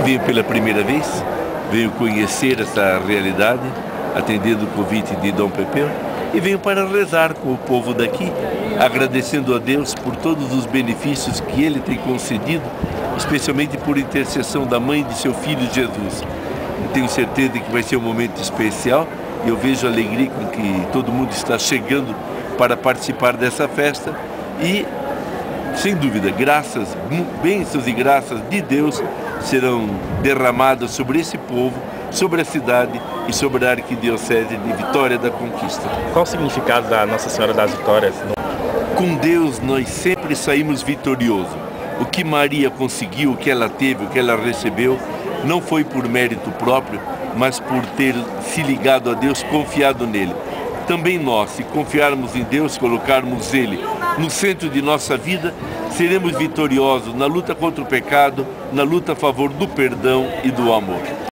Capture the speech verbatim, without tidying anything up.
Venho pela primeira vez, venho conhecer essa realidade, atendendo o convite de Dom Pepeu, e venho para rezar com o povo daqui, agradecendo a Deus por todos os benefícios que Ele tem concedido, especialmente por intercessão da mãe de seu Filho Jesus. Eu tenho certeza que vai ser um momento especial e eu vejo a alegria com que todo mundo está chegando para participar dessa festa e, sem dúvida, graças, bênçãos e graças de Deus serão derramadas sobre esse povo, sobre a cidade e sobre a Arquidiocese de Vitória da Conquista. Qual o significado da Nossa Senhora das Vitórias? Com Deus nós sempre saímos vitoriosos. O que Maria conseguiu, o que ela teve, o que ela recebeu, não foi por mérito próprio, mas por ter se ligado a Deus, confiado nele. Também nós, se confiarmos em Deus, colocarmos Ele no centro de nossa vida, seremos vitoriosos na luta contra o pecado, na luta a favor do perdão e do amor.